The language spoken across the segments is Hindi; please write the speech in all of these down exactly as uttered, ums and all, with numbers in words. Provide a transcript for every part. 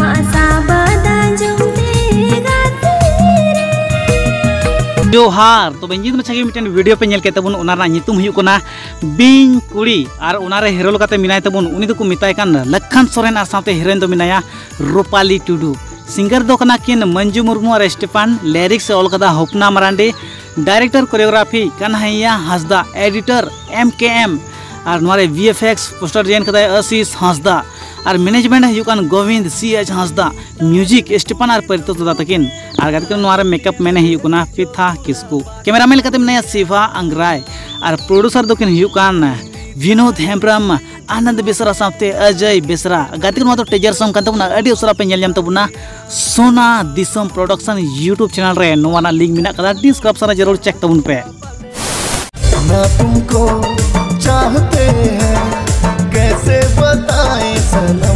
जोहार तो बंजीत मछागी मिटन वीडियो पे नेल के तबुन उनारा नितुम हुयु कना बिन कुड़ी और उनारे हीरो लकाते मिनाय तबुन उनी दो को मिताय कान लखन सोरेन और साथे हीरोइन दो मिनाया रूपाली टुडू सिंगर दो कना किन मंजू मुर्मू और स्टीफन लिरिक्स से ओलकदा Hopna Marandi director choreography Kanhaiya Hansda editor M K M और नोरे वीएफएक्स पोस्टर डिजाइन कदा आशीष हंसदा और मैनेजमेंट हुकान Govind C H Hansda music Stephen और परितो तदा तकिन और गत नोरे मेकअप मैंने हुकुना पिथा किसकू कैमरामैन कते मने शिवा अंग्राय और प्रोड्यूसर दोकिन हुकान विनोद हेम्ब्रम आनंद बेसरा साथे अजय बेसरा गत तो टेजर सॉन्ग कान तबना अडी उसरा पे नेल जाम तबना सोना दिसम प्रोडक्शन यूट्यूब चैनल रे नोवाना लिंक मिना कदा डिस्क्रिप्शन जरूर चेक तबुन पे। मैं तुमको चाहते हैं कैसे बताएं सनम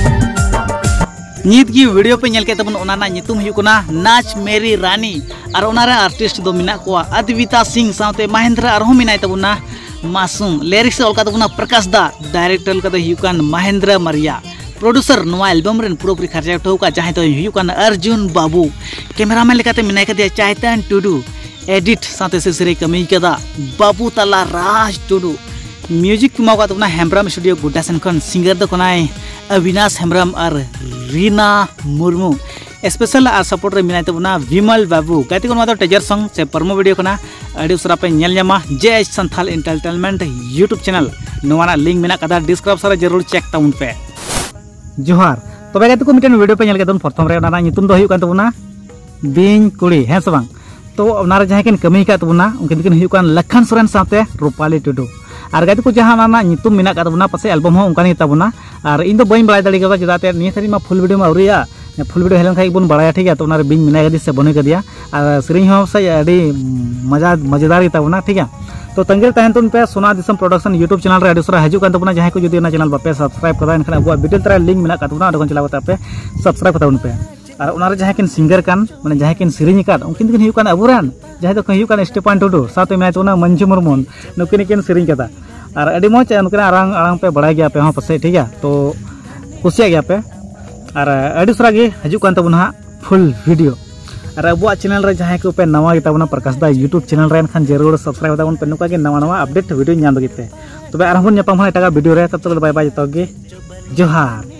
नित की वीडियो पे नेल के तबन ओनाना नितुम हुकुना नाच मेरी रानी और ओनारे आर्टिस्ट दो मिना को अद्विता सिंह साथे महेंद्र और मिनाय तबना मासूम लिरिक्स ओलका तबना प्रकाश दा डायरेक्टर का हुकान महेंद्र मरिया प्रोड्यूसर नोआ एल्बम रेन पूरा पूरी खर्चा उठाउका चाहे तो हुकान अर्जुन बाबू कैमरामैन लेकाते मिनाय कदिया चैतन टुडू एडिट साथे से सिरे कमी कदा बाबू तला राज टुडू म्यूजिक मावका तबना हेम्ब्रम स्टूडियो गुड्डासन खन सिंगर दो कोनाय अविनाश हेम्ब्रम और रीना मुर्मू स्पेशल और सपोर्ट रे मिनाय तबना विमल बाबू गाती को मातो टेजर सॉन्ग से परमो वीडियो कना अडी उसरा पे नेल न्यामा जे संथाल एंटरटेनमेंट यूट्यूब चैनल नोवाना लिंक मेना कदा डिस्क्रिप्शन रे जरूर चेक ताउन पे। जोहार तबे गाती को मिटन वीडियो पे नेल के दन प्रथम रे ओना नितुम दो हुयु कान तबना बिन कुड़ी है सबंग तो ओनारे जहां किन कमी का तबना उनकिन किन हुयु कान लखन सोरेन साथे रूपाली टुडू और गाती को जहां ना नितुम मिना का तबना पासे एल्बम हो उनकानी तबना और इन दो बइन बड़ाय दाड़ी गबा जदाते नि थरी मा फुल वीडियो मा उरिया फुल वीडियो हेलन खाई बन बड़ाया ठीक है तो ओनारे बिन मिना गदी से बने कदिया और सेरिंग हो से अडी मजा मजेदार तबना ठीक है तो तंगेर तहन तुन पे सोना दिसम प्रोडक्शन यूट्यूब चैनल रे अडुसरा हजू कान तबना जहां को जदी ना चैनल बापे सब्सक्राइब करा इनखान अबुआ वीडियो तरा लिंक मिना का तबना अडकन चलाव तापे सब्सक्राइब कता उन पे और ओनारे जहां किन सिंगर कान माने जहां किन सिरिंग कान उनकिन किन हियु कान अबुरान जहां तो हियु कान स्टीफन टुडू साथे मैच ओना मंजू मुर्मू नुकिन किन सिरिंग कदा और अडी मौज उनका आरांग आरांग पे बड़ा गया पे हाँ पासे ठीक है तो कुसिया गया पे और अडी उसरा गे हजू कान तबना फुल वीडियो और अबुआ चैनल रे जहां को पे नवा गे तबना प्रकाश दा यूट्यूब चैनल रे खान जरूर सब्सक्राइब ताबन पे नुका गे नवा नवा अपडेट वीडियो न्याम लगिते तबे आरहबन न्यापाम हा एटागा वीडियो रे तब तक बाय बाय जतो गे जोहार।